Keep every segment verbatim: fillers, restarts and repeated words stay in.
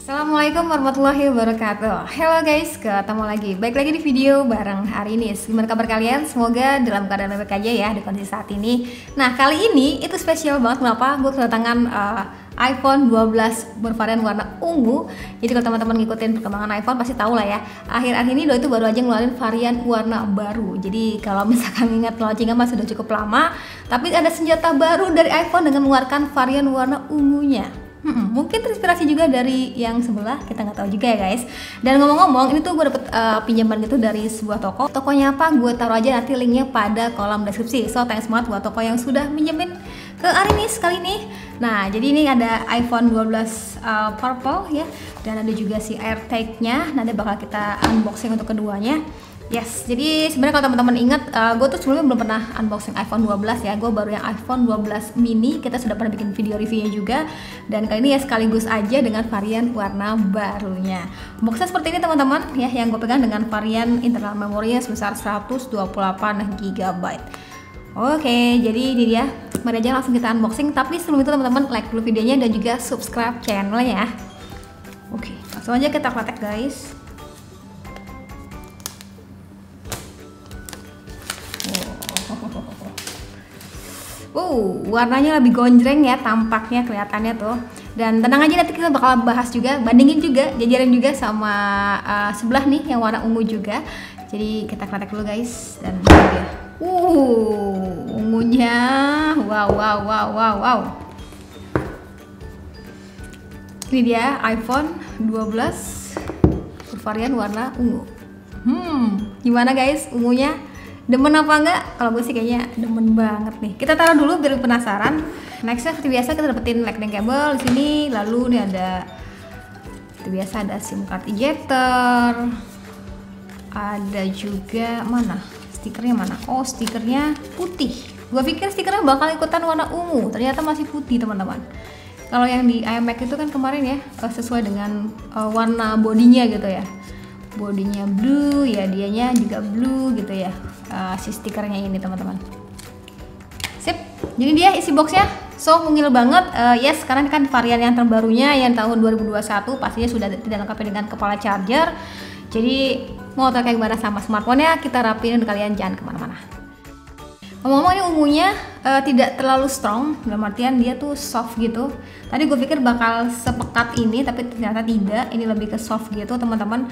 Assalamualaikum warahmatullahi wabarakatuh. Hello guys, ketemu lagi. Baik lagi di video bareng hari ini. Gimana kabar kalian? Semoga dalam keadaan baik aja ya di kondisi saat ini. Nah kali ini itu spesial banget. Kenapa? Gue kedatangan uh, iPhone dua belas bervarian warna ungu. Jadi kalau teman-teman ngikutin perkembangan iPhone pasti tahu lah ya. Akhir-akhir ini Doi itu baru aja ngeluarin varian warna baru. Jadi kalau misalkan ingat launchingnya masih sudah cukup lama, tapi ada senjata baru dari iPhone dengan mengeluarkan varian warna ungunya. Hmm, mungkin terinspirasi juga dari yang sebelah, kita nggak tahu juga ya guys. Dan ngomong-ngomong, ini tuh gue dapet uh, pinjaman gitu dari sebuah toko. Tokonya apa? Gue taruh aja nanti linknya pada kolom deskripsi. So thanks banget buat toko yang sudah minjemin ke Arinis kali ini. Nah, jadi ini ada iPhone dua belas uh, Purple ya, dan ada juga si AirTag-nya. Nanti bakal kita unboxing untuk keduanya. Yes, jadi sebenarnya kalau teman-teman ingat, uh, gue tuh sebelumnya belum pernah unboxing iPhone dua belas ya. Gue baru yang iPhone dua belas mini. Kita sudah pernah bikin video reviewnya juga. Dan kali ini ya sekaligus aja dengan varian warna barunya. Boxnya seperti ini teman-teman ya, yang gue pegang dengan varian internal memorinya sebesar seratus dua puluh delapan giga byte. Oke, jadi ini dia. Mari aja langsung kita unboxing. Tapi sebelum itu teman-teman like dulu videonya dan juga subscribe channelnya ya. Oke, langsung aja kita praktek guys. Wow, warnanya lebih gonjreng ya tampaknya, kelihatannya tuh. Dan tenang aja, nanti kita bakal bahas juga, bandingin juga, jajarin juga sama uh, sebelah nih yang warna ungu juga. Jadi kita praktek dulu guys. Dan ini dia. Uh, ungunya. Wow, wow, wow, wow, wow. Ini dia iPhone dua belas bervarian warna ungu. Hmm, gimana guys ungunya? Demen apa enggak? Kalau gue sih kayaknya demen banget nih. Kita taruh dulu biar penasaran. Nextnya seperti biasa kita dapetin lightning cable di sini. Lalu nih ada seperti biasa ada SIM card ejector. Ada juga mana? Stikernya mana? Oh, stikernya putih. Gue pikir stikernya bakal ikutan warna ungu. Ternyata masih putih teman-teman. Kalau yang di iMac itu kan kemarin ya sesuai dengan uh, warna bodinya gitu ya. Bodinya blue ya, dianya juga blue gitu ya. Uh, si stikernya ini teman-teman. Sip, jadi dia isi boxnya so mungil banget. Uh, yes, karena kan varian yang terbarunya yang tahun dua ribu dua puluh satu pastinya sudah tidak lengkap dengan kepala charger. Jadi mau tau kayak gimana sama smartphone-nya, kita rapiin dan kalian jangan kemana-mana. Ngomong-ngomong ini ungunya uh, tidak terlalu strong, dalam artian dia tuh soft gitu. Tadi gue pikir bakal sepekat ini, tapi ternyata tidak. Ini lebih ke soft gitu teman-teman.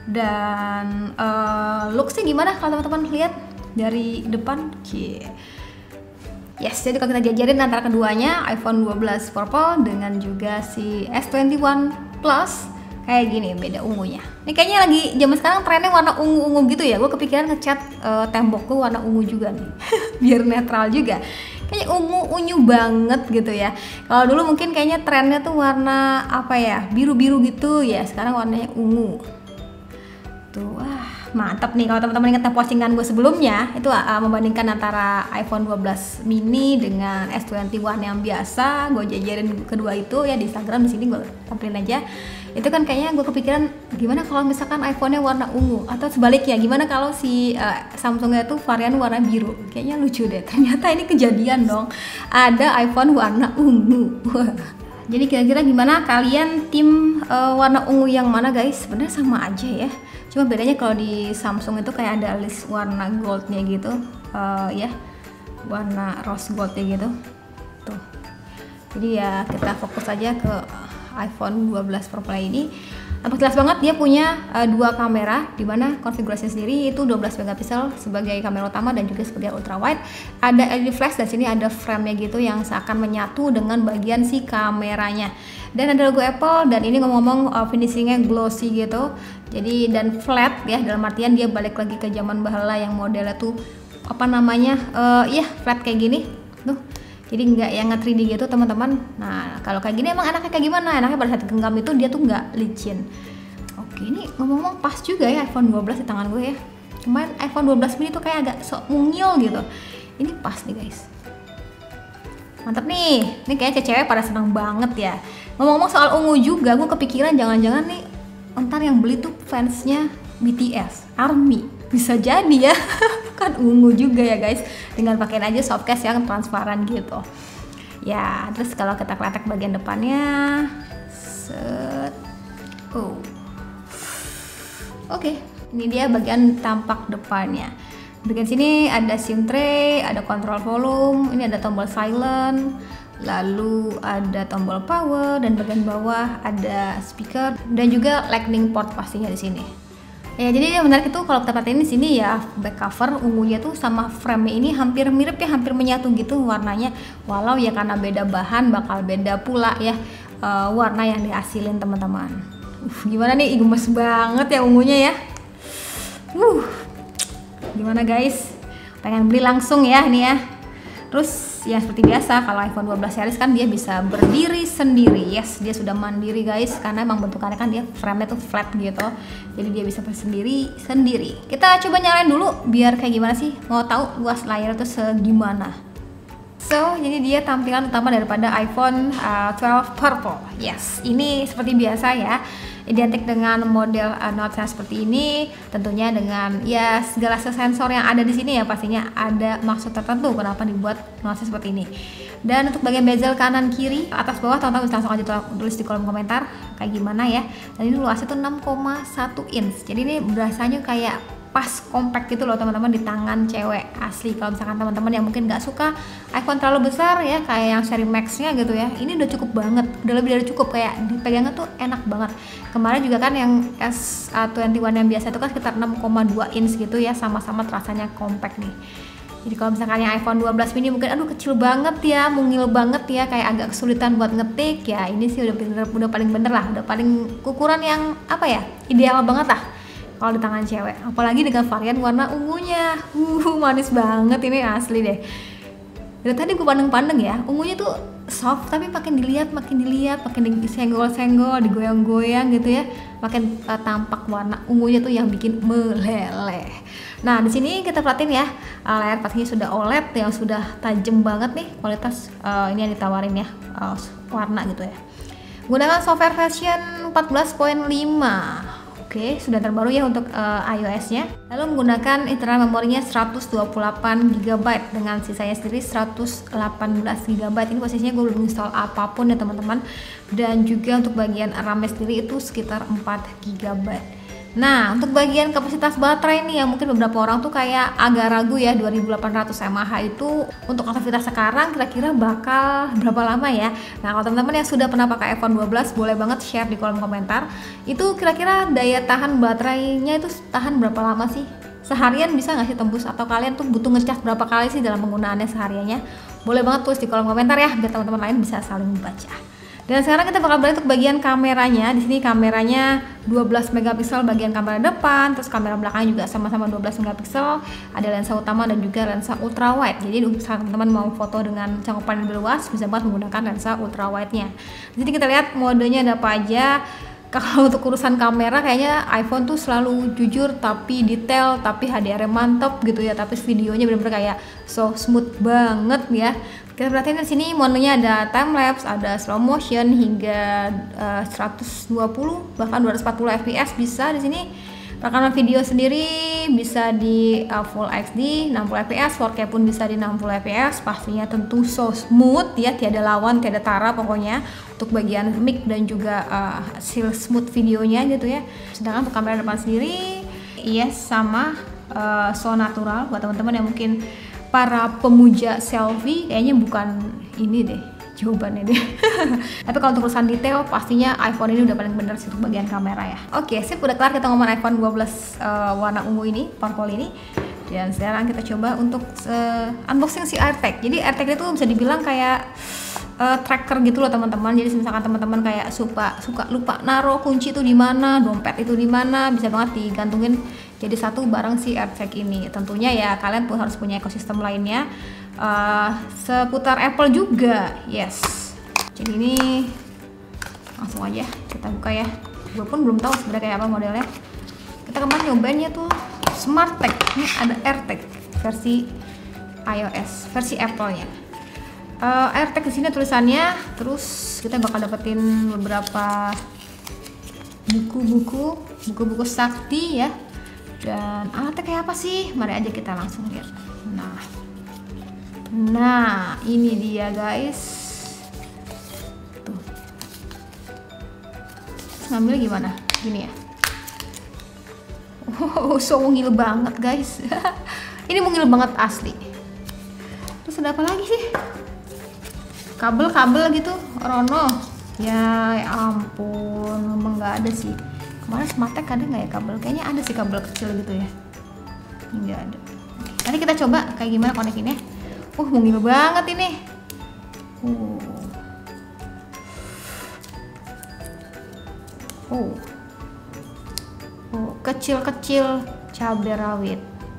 Dan uh, looksnya gimana kalau teman-teman lihat dari depan? Cie. Yes, jadi kalau kita jajarin antara keduanya, iPhone dua belas Purple dengan juga si S dua puluh satu Plus, kayak gini beda ungunya. Ini kayaknya lagi zaman sekarang trennya warna ungu-ungu gitu ya. Gue kepikiran ngecat uh, tembok gue warna ungu juga nih, biar netral juga. Kayaknya ungu-unyu banget gitu ya. Kalau dulu mungkin kayaknya trennya tuh warna apa ya, biru-biru gitu ya. Sekarang warnanya ungu. Tuh, wah mantap nih. Kalau teman-teman ingat postingan gue sebelumnya itu uh, membandingkan antara iPhone dua belas mini dengan S dua puluh satu yang biasa, gue jajarin kedua itu ya di Instagram. Di sini gue tampilin aja. Itu kan kayaknya gue kepikiran gimana kalau misalkan iPhone-nya warna ungu, atau sebaliknya gimana kalau si uh, Samsung-nya tuh varian warna biru. Kayaknya lucu deh. Ternyata ini kejadian dong. Ada iPhone warna ungu. Jadi kira-kira gimana kalian tim uh, warna ungu yang mana guys? Sebenarnya sama aja ya. Cuma bedanya kalau di Samsung itu kayak ada list warna goldnya gitu, uh, ya, warna rose goldnya gitu, tuh. Jadi ya kita fokus aja ke iPhone dua belas Purple ini. Nampak jelas banget dia punya uh, dua kamera, dimana konfigurasi sendiri itu dua belas megapiksel sebagai kamera utama dan juga sebagai ultra wide. Ada L E D flash dan sini ada frame-nya gitu yang seakan menyatu dengan bagian si kameranya. Dan ada logo Apple, dan ini ngomong-ngomong uh, finishingnya glossy gitu. Jadi dan flat ya, dalam artian dia balik lagi ke zaman bahala yang modelnya tuh apa namanya, uh, iya flat kayak gini tuh. Jadi nggak yang nge tiga D gitu teman-teman. Nah kalau kayak gini emang enaknya kayak gimana? Enaknya pada saat genggam itu dia tuh nggak licin. Oke, ini ngomong-ngomong pas juga ya iPhone dua belas di tangan gue ya. Kemarin iPhone dua belas mini tuh kayak agak sok mungil gitu. Ini pas nih guys. Mantap nih. Ini kayaknya cewek pada senang banget ya. Ngomong-ngomong soal ungu juga, gue kepikiran jangan-jangan nih ntar yang beli tuh fansnya B T S, ARMY. Bisa jadi ya. Kan ungu juga ya guys, dengan pakaian aja softcase yang transparan gitu ya. Terus kalau kita kletek bagian depannya, set, Oke, ini dia bagian tampak depannya. Bagian sini ada SIM tray, ada control volume, ini ada tombol silent, lalu ada tombol power, dan bagian bawah ada speaker dan juga lightning port pastinya di sini. Ya, jadi yang menarik itu kalau kita perhatiin di sini ya, back cover ungunya tuh sama frame ini hampir mirip ya, hampir menyatu gitu warnanya. Walau ya karena beda bahan bakal beda pula ya uh, warna yang dihasilin teman-teman. Uh, gimana nih, gemes banget ya ungunya ya. Uh, gimana guys? Pengen beli langsung ya ini ya. Terus ya seperti biasa kalau iPhone dua belas series kan dia bisa berdiri sendiri. Yes, dia sudah mandiri guys, karena emang bentukannya kan dia frame-nya tuh flat gitu. Jadi dia bisa bersendiri sendiri. Kita coba nyalain dulu biar kayak gimana sih. Mau tahu luas layar tuh segimana. So, jadi dia tampilan utama daripada iPhone uh, twelve Purple. Yes, ini seperti biasa ya. Identik dengan model uh, Note seperti ini, tentunya dengan ya segala sensor yang ada di sini ya, pastinya ada maksud tertentu kenapa dibuat Note seperti ini. Dan untuk bagian bezel kanan kiri atas bawah teman-teman bisa langsung aja tulis di kolom komentar kayak gimana ya. Dan ini luasnya tuh enam koma satu inch, jadi ini berasanya kayak pas compact gitu loh teman-teman di tangan cewek asli. Kalau misalkan teman-teman yang mungkin nggak suka iPhone terlalu besar ya, kayak yang seri Max-nya gitu ya, ini udah cukup banget, udah lebih dari cukup, kayak dipegangnya tuh enak banget. Kemarin juga kan yang S dua puluh satu yang biasa itu kan sekitar enam koma dua inch gitu ya, sama-sama terasanya compact nih. Jadi kalau misalkan yang iPhone dua belas mini mungkin aduh kecil banget ya, mungil banget ya, kayak agak kesulitan buat ngetik ya, ini sih udah bener, udah paling bener lah, udah paling ukuran yang apa ya, ideal banget lah kalau di tangan cewek. Apalagi dengan varian warna ungunya, uh manis banget ini asli deh. Dari tadi gue pandeng-pandeng ya, ungunya tuh soft tapi makin dilihat makin dilihat makin disenggol-senggol, digoyang-goyang gitu ya, makin uh, tampak warna ungunya tuh yang bikin meleleh. Nah di sini kita perhatiin ya, uh, layar pastinya sudah O L E D yang sudah tajam banget nih kualitas uh, ini yang ditawarin ya, uh, warna gitu ya. Gunakan software version empat belas titik lima. Oke, sudah terbaru ya untuk uh, iOS-nya. Lalu menggunakan internal memorinya seratus dua puluh delapan giga byte dengan sisanya sendiri seratus delapan belas giga byte. Ini posisinya gue belum install apapun ya teman-teman. Dan juga untuk bagian RAM-nya sendiri itu sekitar empat giga byte. Nah, untuk bagian kapasitas baterai nih yang mungkin beberapa orang tuh kayak agak ragu ya, dua ribu delapan ratus mAh itu untuk aktivitas sekarang kira-kira bakal berapa lama ya. Nah, kalau teman-teman yang sudah pernah pakai iPhone dua belas boleh banget share di kolom komentar. Itu kira-kira daya tahan baterainya itu tahan berapa lama sih? Seharian bisa nggak sih tembus, atau kalian tuh butuh ngecas berapa kali sih dalam penggunaannya sehariannya? Boleh banget tulis di kolom komentar ya biar teman-teman lain bisa saling baca. Dan sekarang kita bakal balik untuk bagian kameranya. Di sini kameranya dua belas megapiksel bagian kamera depan, terus kamera belakangnya juga sama-sama dua belas megapiksel. Ada lensa utama dan juga lensa ultra wide. Jadi untuk teman-teman mau foto dengan cakupan yang lebih luas bisa banget menggunakan lensa ultra wide-nya. Di sini kita lihat modenya ada apa aja. Kalau untuk urusan kamera kayaknya iPhone tuh selalu jujur tapi detail, tapi H D R-nya mantap gitu ya, tapi videonya bener-bener kayak so smooth banget ya. Kita perhatiin di sini modenya ada time lapse, ada slow motion hingga uh, seratus dua puluh bahkan dua ratus empat puluh F P S bisa di sini. Rekaman video sendiri bisa di uh, Full H D enam puluh F P S, four K pun bisa di enam puluh F P S. Pastinya tentu so smooth ya, tiada lawan, tiada tara pokoknya untuk bagian mic dan juga uh, hasil smooth videonya gitu ya. Sedangkan untuk kamera depan sendiri yes sama uh, so natural buat teman-teman yang mungkin para pemuja selfie, kayaknya bukan ini deh jawabannya deh. Tapi kalau untuk urusan detail pastinya iPhone ini udah paling bener sih untuk bagian kamera ya. Oke, sip, udah kelar kita ngomong iPhone dua belas uh, warna ungu ini, purple ini. Dan sekarang kita coba untuk uh, unboxing si AirTag. Jadi AirTag itu bisa dibilang kayak uh, tracker gitu loh teman-teman. Jadi misalkan teman-teman kayak suka suka lupa naruh kunci itu di mana, dompet itu di mana, bisa banget digantungin jadi satu barang si AirTag ini. Tentunya ya kalian pun harus punya ekosistem lainnya uh, seputar Apple juga. Yes. Jadi ini langsung aja kita buka ya. Gue pun belum tahu sebenarnya kayak apa modelnya. Kita kemarin nyobainnya tuh Smart Tag. Ini ada AirTag versi iOS, versi Apple-nya. Uh, AirTag di sini tulisannya. Terus kita bakal dapetin beberapa buku-buku, buku-buku sakti ya. Dan alatnya kayak apa sih? Mari aja kita langsung lihat. Nah, nah ini dia guys. Tuh, ngambil gimana? Gini ya. Oh, so mungil banget guys. Ini mungil banget asli. Terus ada apa lagi sih? Kabel-kabel gitu, Rono. Ya, ya ampun, memang nggak ada sih. Kemarin Smartech ada nggak ya kabel? Kayaknya ada sih kabel kecil gitu ya. Nggak ada. Nanti kita coba kayak gimana konekinnya. Uh, mungil banget ini. Uh. Oh. Oh, kecil-kecil cabai rawit.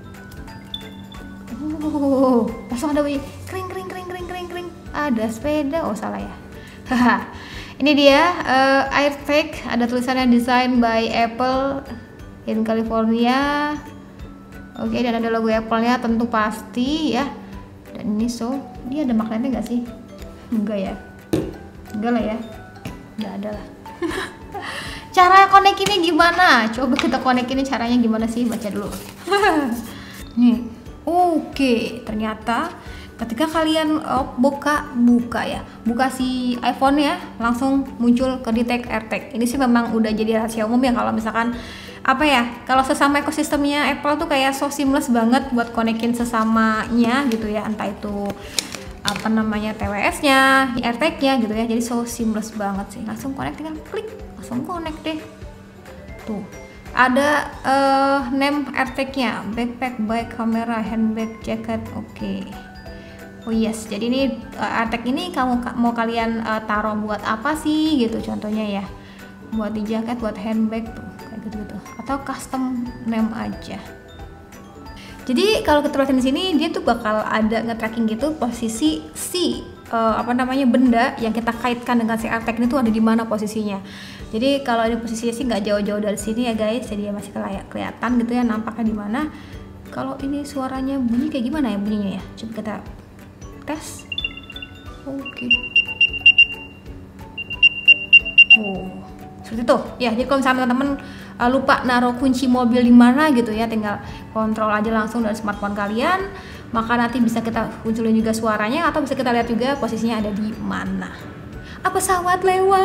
Oh, langsung ada bunyi kering kering kering kering kering kering. Ada sepeda. Oh, salah ya. Haha. Ini dia uh, AirTag, ada tulisannya design by Apple in California. Oke, dan ada logo Apple-nya tentu pasti ya. Dan ini so, dia ada magnetnya nggak sih? Enggak ya? Enggak lah ya. Enggak ada lah. Cara konekinnya gimana? Coba kita konekinnya caranya gimana sih? Baca dulu. Nih. Oke, ternyata ketika kalian oh, buka buka ya, buka si iPhone ya, langsung muncul ke detect AirTag. Ini sih memang udah jadi rahasia umum ya kalau misalkan apa ya, kalau sesama ekosistemnya Apple tuh kayak so seamless banget buat konekin sesamanya gitu ya, entah itu apa namanya T W S-nya, AirTag-nya gitu ya. Jadi so seamless banget sih. Langsung connect tinggal klik, langsung connect deh. Tuh. Ada uh, name AirTag-nya, backpack, bike, kamera, handbag, jacket. Oke. Okay. Oh yes, jadi ini uh, AirTag ini kamu mau kalian uh, taruh buat apa sih gitu contohnya ya. Buat di jaket, buat handbag tuh, kayak gitu-gitu. Atau custom name aja. Jadi kalau kita lihat di sini dia tuh bakal ada nge-tracking gitu posisi si uh, apa namanya benda yang kita kaitkan dengan si AirTag ini tuh ada di mana posisinya. Jadi kalau ini posisinya sih nggak jauh-jauh dari sini ya guys, jadi masih kayak kelihatan gitu ya nampaknya di mana. Kalau ini suaranya bunyi kayak gimana ya bunyinya ya? Coba kita tes. Oke. Okay. Oh, seperti itu. Ya, jadi kalau misalnya teman-teman uh, lupa naruh kunci mobil di mana gitu ya, tinggal kontrol aja langsung dari smartphone kalian. Maka nanti bisa kita munculin juga suaranya atau bisa kita lihat juga posisinya ada di mana. Ah, pesawat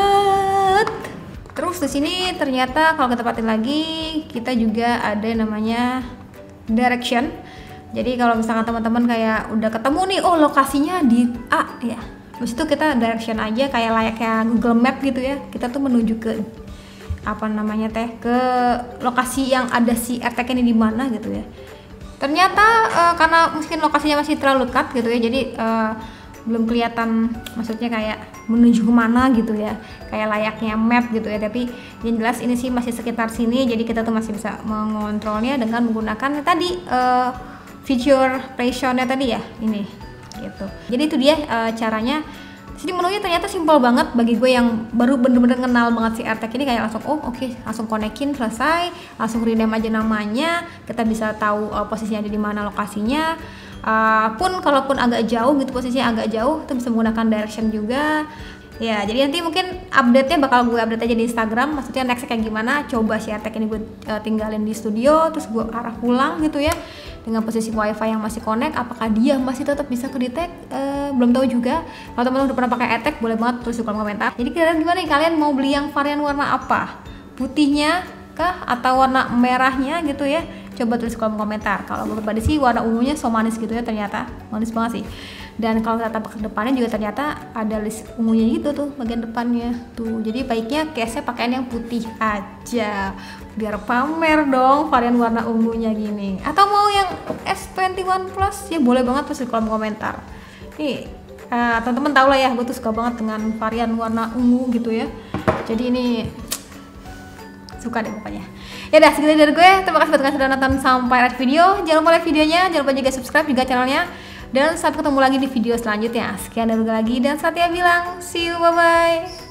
lewat. Terus di sini ternyata kalau kita perhatiin lagi, kita juga ada namanya direction. Jadi kalau misalkan teman-teman kayak udah ketemu nih, oh lokasinya di A ya. Terus itu kita direction aja kayak layaknya Google Map gitu ya. Kita tuh menuju ke apa namanya teh ke lokasi yang ada si AirTag ini di mana gitu ya. Ternyata uh, karena mungkin lokasinya masih terlalu dekat gitu ya, jadi uh, belum kelihatan maksudnya kayak menuju kemana gitu ya, kayak layaknya map gitu ya. Tapi yang jelas ini sih masih sekitar sini, jadi kita tuh masih bisa mengontrolnya dengan menggunakan tadi uh, fitur precisionnya tadi ya ini gitu. Jadi itu dia uh, caranya. Jadi menunya ternyata simpel banget bagi gue yang baru bener-bener kenal banget si AirTag ini, kayak langsung oh oke okay, langsung konekin selesai, langsung rename aja namanya, kita bisa tahu uh, posisinya ada di mana lokasinya. Uh, pun kalaupun agak jauh gitu posisinya agak jauh, kita bisa menggunakan direction juga. Ya, jadi nanti mungkin update-nya bakal gue update aja di Instagram, maksudnya next kayak gimana. Coba si AirTag ini gue uh, tinggalin di studio, terus gue arah pulang gitu ya, dengan posisi wifi yang masih connect, apakah dia masih tetap bisa kedetect? Uh, belum tahu juga. Kalau teman-teman udah pernah pakai AirTag, boleh banget tulis di kolom komentar. Jadi kira-kira gimana nih, kalian mau beli yang varian warna apa? Putihnya kah? Atau warna merahnya gitu ya? Coba tulis di kolom komentar. Kalau gue pribadi sih warna ungunya so manis gitu ya, ternyata manis banget sih. Dan kalau kita tambah ke depannya juga ternyata ada list ungunya gitu tuh bagian depannya tuh. Jadi baiknya case-nya pakaian yang putih aja biar pamer dong varian warna ungunya gini. Atau mau yang S dua puluh satu Plus ya boleh banget tulis di kolom komentar. Nih uh, teman-teman tau lah ya, gue tuh suka banget dengan varian warna ungu gitu ya. Jadi ini suka deh pokoknya. Ya udah segitu dari gue. Terima kasih buat kalian sudah nonton sampai akhir video. Jangan lupa like videonya, jangan lupa juga subscribe juga channelnya. Dan sampai ketemu lagi di video selanjutnya. Sekian dari gue lagi dan Satya bilang see you, bye bye.